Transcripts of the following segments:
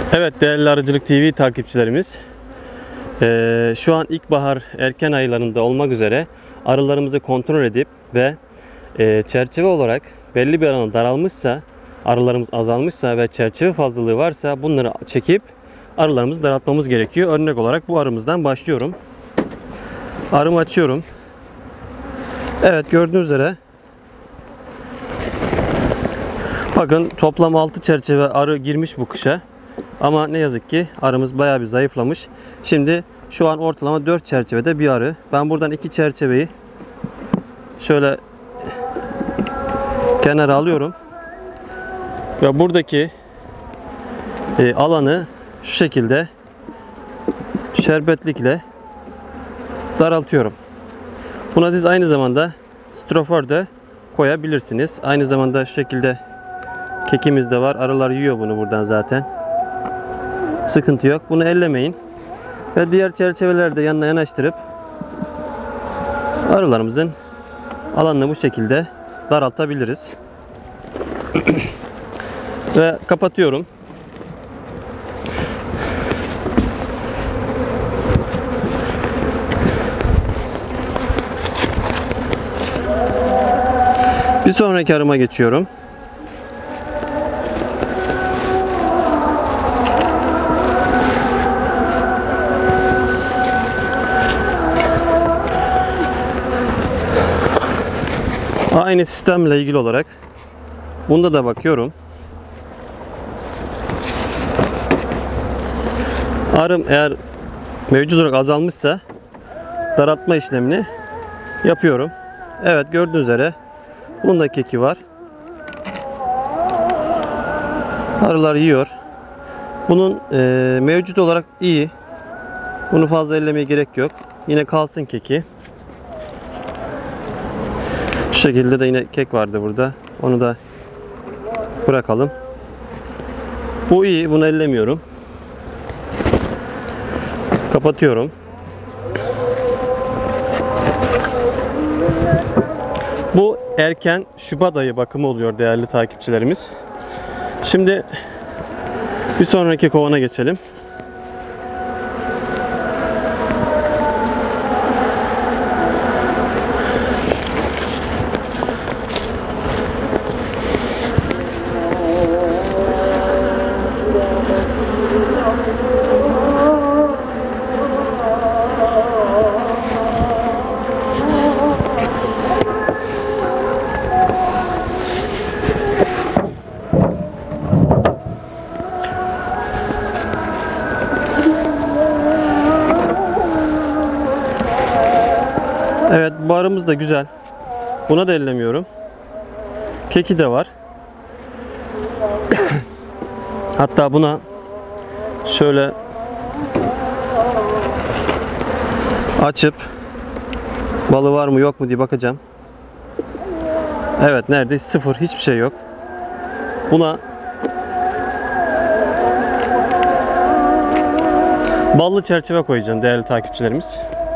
Evet değerli Arıcılık TV takipçilerimiz, şu an ilkbahar erken aylarında olmak üzere arılarımızı kontrol edip ve çerçeve olarak belli bir alan daralmışsa, arılarımız azalmışsa ve çerçeve fazlalığı varsa bunları çekip arılarımızı daraltmamız gerekiyor. Örnek olarak bu arımızdan başlıyorum. Arımı açıyorum. Evet, gördüğünüz üzere bakın toplam 6 çerçeve arı girmiş bu kışa. Ama ne yazık ki arımız bayağı bir zayıflamış. Şimdi şu an ortalama 4 çerçevede bir arı. Ben buradan 2 çerçeveyi şöyle kenara alıyorum. Ve buradaki alanı şu şekilde şerbetlikle daraltıyorum. Buna siz aynı zamanda strofor da koyabilirsiniz. Aynı zamanda şu şekilde kekimiz de var. Arılar yiyor bunu buradan zaten. Sıkıntı yok. Bunu ellemeyin. Ve diğer çerçeveleri de yanına yanaştırıp arılarımızın alanını bu şekilde daraltabiliriz. Ve kapatıyorum. Bir sonraki arıma geçiyorum. Aynı sistemle ilgili olarak bunda da bakıyorum. Arım eğer mevcut olarak azalmışsa daraltma işlemini yapıyorum. Evet, gördüğünüz üzere bunda keki var. Arılar yiyor. Bunun mevcut olarak iyi. Bunu fazla ellemeye gerek yok. Yine kalsın keki. Şu şekilde de yine kek vardı burada. Onu da bırakalım. Bu iyi. Bunu ellemiyorum. Kapatıyorum. Bu erken Şubat ayı bakımı oluyor değerli takipçilerimiz. Şimdi bir sonraki kovana geçelim. Evet, bu arımız da güzel. Buna da ellemiyorum. Keki de var. Hatta buna şöyle açıp balı var mı yok mu diye bakacağım. Evet, neredeyse sıfır, hiçbir şey yok. Buna ballı çerçeve koyacağım değerli takipçilerimiz.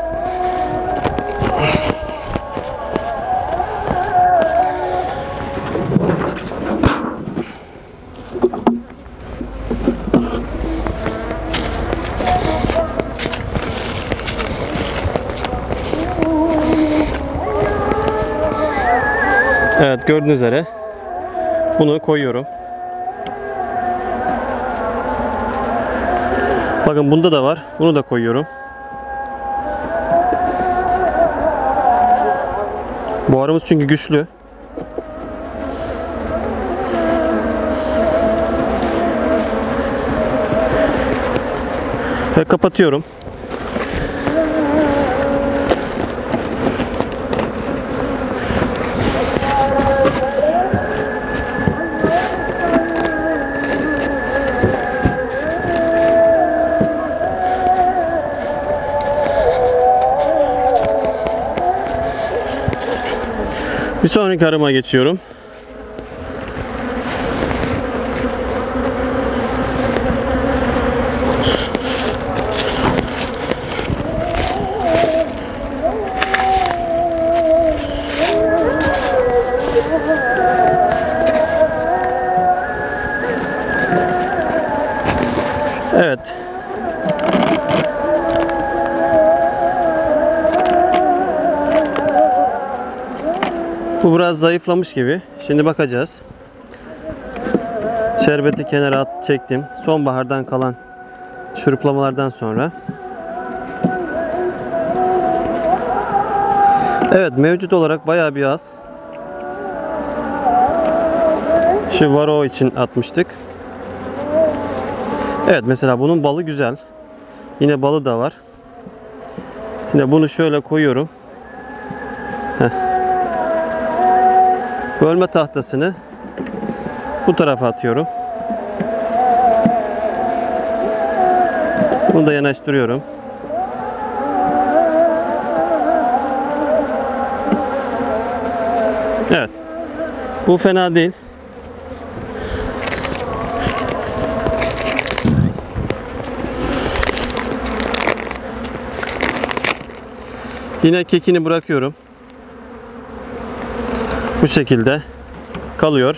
Evet, gördüğünüz üzere bunu koyuyorum. Bakın bunda da var. Bunu da koyuyorum. Bu arımız çünkü güçlü. Ve kapatıyorum. Bir sonraki arıma geçiyorum. Evet. Bu biraz zayıflamış gibi. Şimdi bakacağız. Şerbeti kenara çektim. Sonbahardan kalan şuruplamalardan sonra. Evet, mevcut olarak bayağı bir az. Şu Varo için atmıştık. Evet, mesela bunun balı güzel. Yine balı da var. Şimdi bunu şöyle koyuyorum. Heh. Bölme tahtasını bu tarafa atıyorum. Bunu da yanaştırıyorum. Evet. Bu fena değil. Yine kekini bırakıyorum. Bu şekilde kalıyor.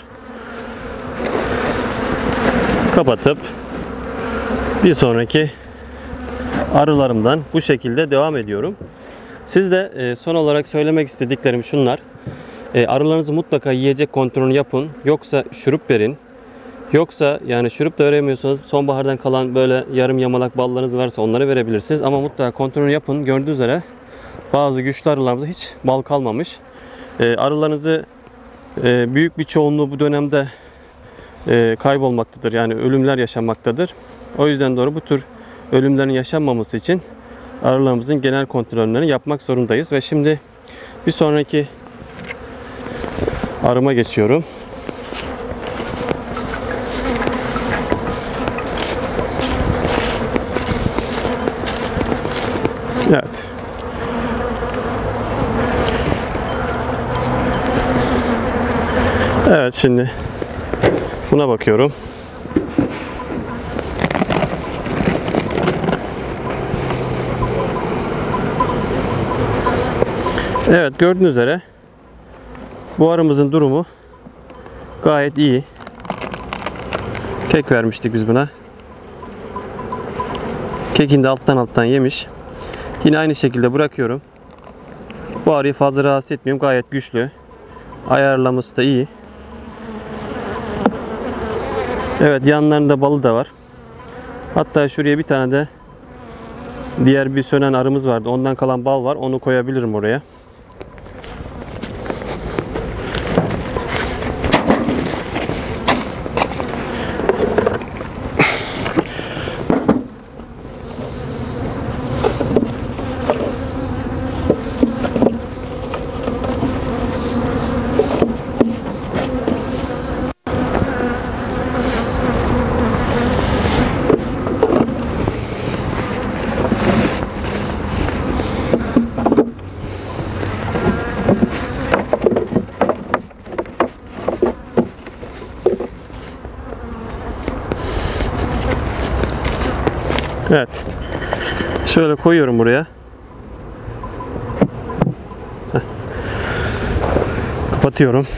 Kapatıp bir sonraki arılarımdan bu şekilde devam ediyorum. Siz de son olarak söylemek istediklerim şunlar. Arılarınızı mutlaka yiyecek kontrolünü yapın. Yoksa şurup verin. Yoksa yani şurup da veremiyorsanız sonbahardan kalan böyle yarım yamalak ballarınız varsa onları verebilirsiniz. Ama mutlaka kontrolünü yapın. Gördüğünüz üzere bazı güçlü arılarımızda hiç bal kalmamış. Arılarınızı büyük bir çoğunluğu bu dönemde kaybolmaktadır. Yani ölümler yaşanmaktadır. O yüzden doğru bu tür ölümlerin yaşanmaması için arılarımızın genel kontrollerini yapmak zorundayız. Ve şimdi bir sonraki arıma geçiyorum. Evet. Evet, şimdi buna bakıyorum. Evet, gördüğünüz üzere bu arımızın durumu gayet iyi. Kek vermiştik biz buna. Kekini de alttan yemiş. Yine aynı şekilde bırakıyorum. Bu arıyı fazla rahatsız etmiyorum. Gayet güçlü. Ayarlaması da iyi. Evet, yanlarında balı da var. Hatta şuraya bir tane de diğer bir sönen arımız vardı. Ondan kalan bal var. Onu koyabilirim oraya. Evet. Şöyle koyuyorum buraya. Heh. Kapatıyorum.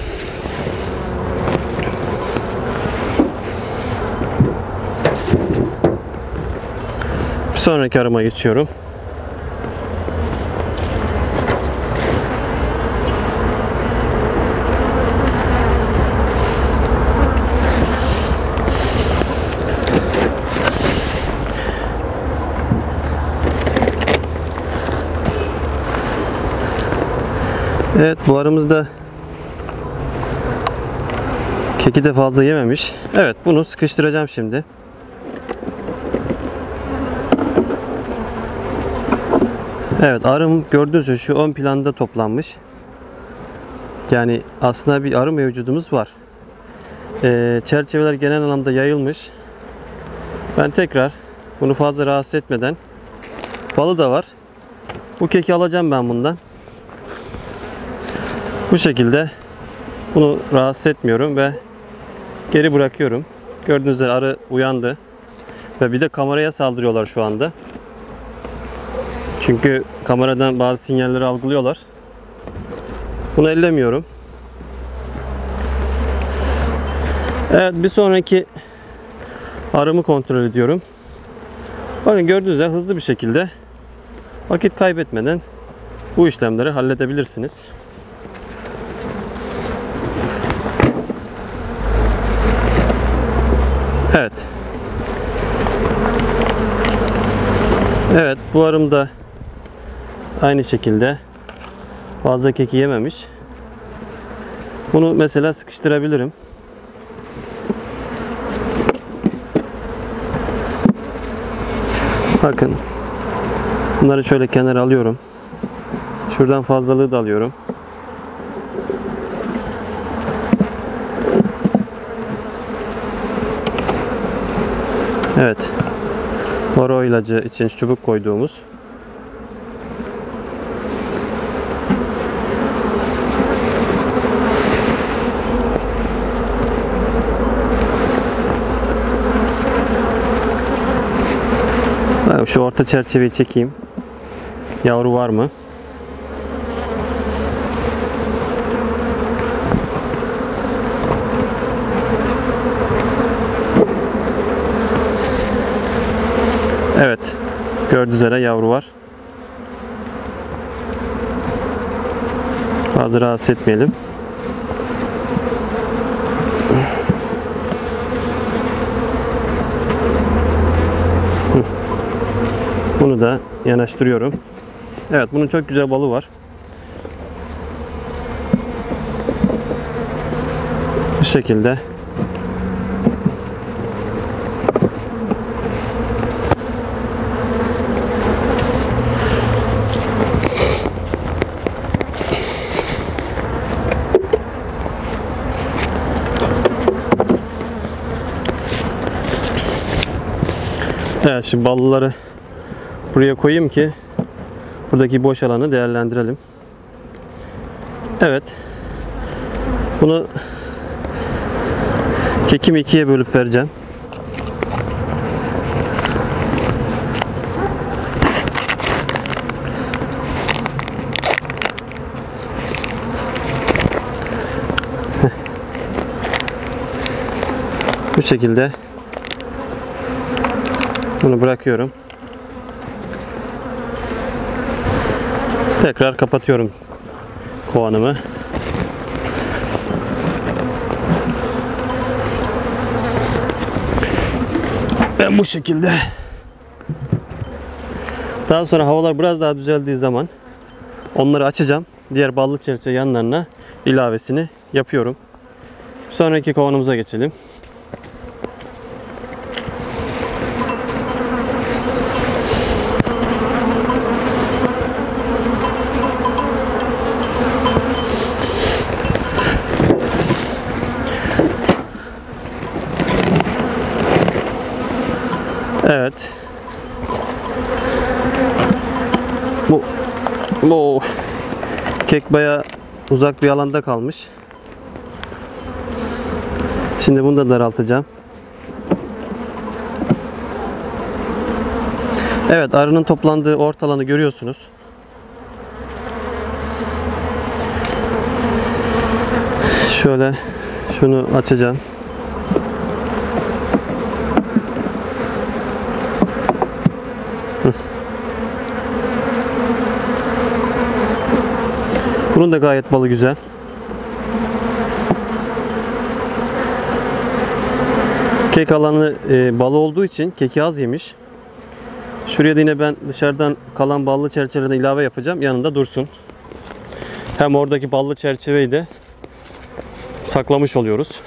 Bir sonraki arıma geçiyorum. Evet, bu arımız da keki de fazla yememiş. Evet, bunu sıkıştıracağım şimdi. Evet, arım gördüğünüz gibi şu ön planda toplanmış. Yani aslında bir arı mevcudumuz var. Çerçeveler genel anlamda yayılmış. Ben tekrar bunu fazla rahatsız etmeden, balı da var. Bu keki alacağım ben bundan. Bu şekilde bunu rahatsız etmiyorum ve geri bırakıyorum. Gördüğünüz üzere arı uyandı. Ve bir de kameraya saldırıyorlar şu anda. Çünkü kameradan bazı sinyalleri algılıyorlar. Bunu ellemiyorum. Evet, bir sonraki arımı kontrol ediyorum. Bakın gördüğünüz üzere hızlı bir şekilde vakit kaybetmeden bu işlemleri halledebilirsiniz. Evet. Evet, bu arım da aynı şekilde fazla keki yememiş. Bunu mesela sıkıştırabilirim. Bakın. Bunları şöyle kenara alıyorum. Şuradan fazlalığı da alıyorum. Evet. Boro ilacı için çubuk koyduğumuz. Şu orta çerçeveyi çekeyim. Yavru var mı? Evet. Gördüğünüz üzere yavru var. Fazla rahatsız etmeyelim. Bunu da yanaştırıyorum. Evet, bunun çok güzel balı var. Bu şekilde. Evet, şimdi ballıları buraya koyayım ki buradaki boş alanı değerlendirelim. Evet. Bunu kekimi ikiye bölüp vereceğim. Bu şekilde bunu bırakıyorum. Tekrar kapatıyorum kovanımı. Ben bu şekilde. Daha sonra havalar biraz daha düzeldiği zaman onları açacağım. Diğer ballı çerçeve yanlarına ilavesini yapıyorum. Sonraki kovanımıza geçelim. Evet. Bu kek bayağı uzak bir alanda kalmış. Şimdi bunu da daraltacağım. Evet, arının toplandığı orta alanı görüyorsunuz. Şöyle şunu açacağım. Bunun da gayet balı güzel. Kek alanı balı olduğu için keki az yemiş. Şuraya da yine ben dışarıdan kalan ballı çerçevelerden ilave yapacağım. Yanında dursun. Hem oradaki ballı çerçeveyi de saklamış oluyoruz.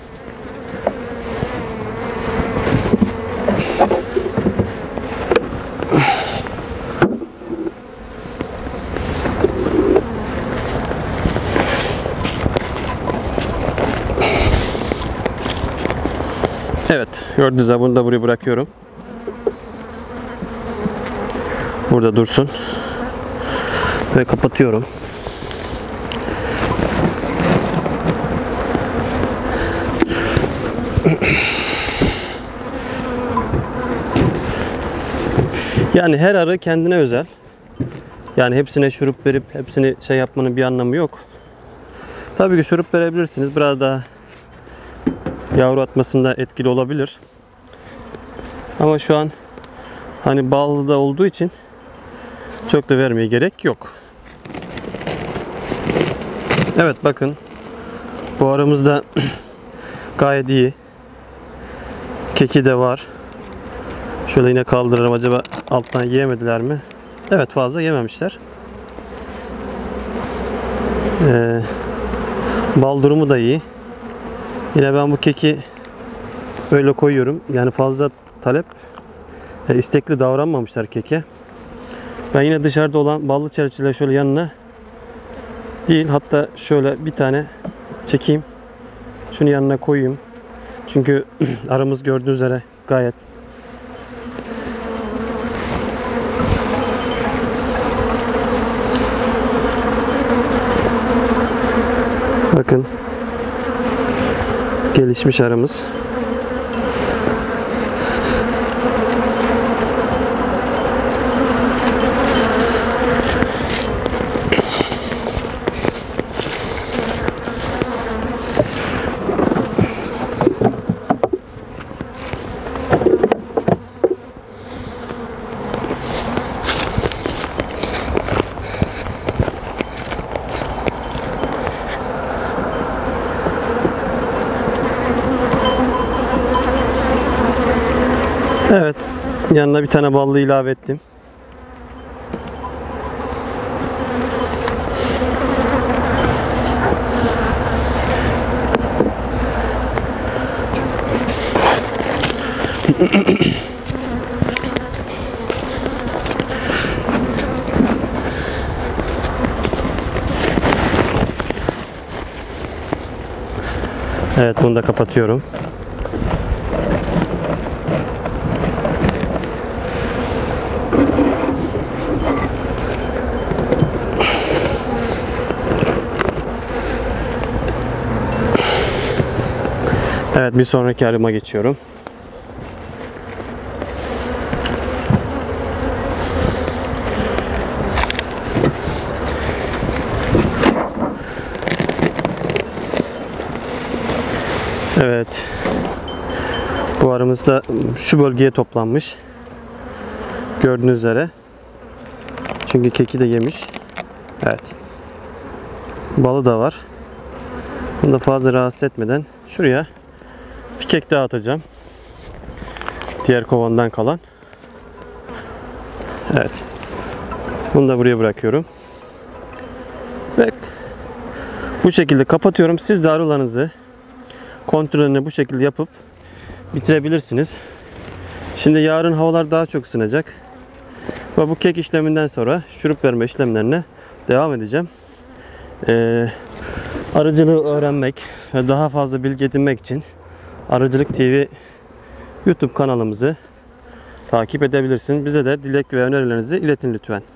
Evet, gördüğünüz gibi bunu da buraya bırakıyorum. Burada dursun. Ve kapatıyorum. Yani her arı kendine özel. Yani hepsine şurup verip hepsini şey yapmanın bir anlamı yok. Tabii ki şurup verebilirsiniz. Biraz daha yavru atmasında etkili olabilir. Ama şu an Hani bağlı da olduğu için çok da vermeye gerek yok. Evet, bakın. Bu aramızda gayet iyi. Keki de var. Şöyle yine kaldırırım. Acaba alttan yiyemediler mi? Evet, fazla yememişler. Bal durumu da iyi. Yine ben bu keki öyle koyuyorum. Yani fazla talep, istekli davranmamışlar keke. Ben yine dışarıda olan ballı çerçeveleri şöyle yanına değil, hatta şöyle bir tane çekeyim. Şunu yanına koyayım. Çünkü aramız gördüğünüz üzere gayet bakın gelişmiş aramız. Evet, yanına bir tane ballı ilave ettim. Evet, bunu da kapatıyorum. Evet, bir sonraki arıma geçiyorum. Evet. Bu arımız da şu bölgeye toplanmış. Gördüğünüz üzere. Çünkü keki de yemiş. Evet. Balı da var. Bunu da fazla rahatsız etmeden şuraya bir kek daha atacağım. Diğer kovandan kalan. Evet. Bunu da buraya bırakıyorum. Ve bu şekilde kapatıyorum. Siz de arılarınızı kontrolünü bu şekilde yapıp bitirebilirsiniz. Şimdi yarın havalar daha çok ısınacak. Ve bu kek işleminden sonra şurup verme işlemlerine devam edeceğim. Arıcılığı öğrenmek ve daha fazla bilgi edinmek için Arıcılık TV YouTube kanalımızı takip edebilirsiniz. Bize de dilek ve önerilerinizi iletin lütfen.